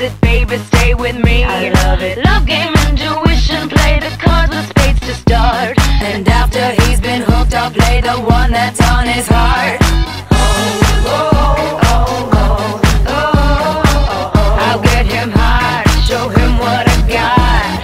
it, baby, stay with me. I love it. Love game, intuition, play the cards with spades to start. And after he's been hooked, I'll play the one that's on his heart. I'll get him hard, show him what I got.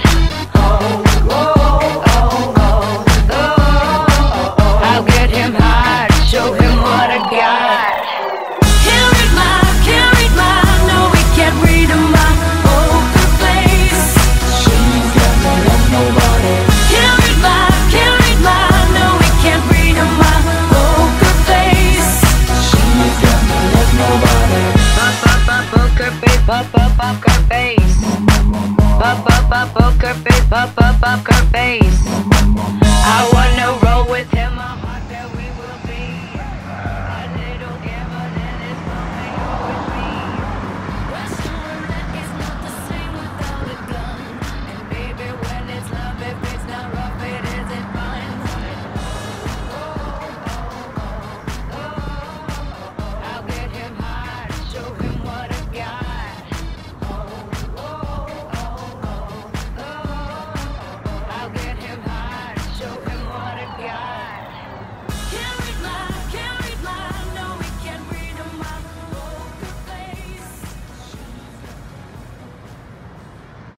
I'll get him hard, show him what I got. Can't read my, no, we can't read my poker face. She's got no love, nobody. Can't read my, no, we can't read my poker face. She's got no love, nobody. Poker face, poker face. Poker face, poker face. I wanna roll with him.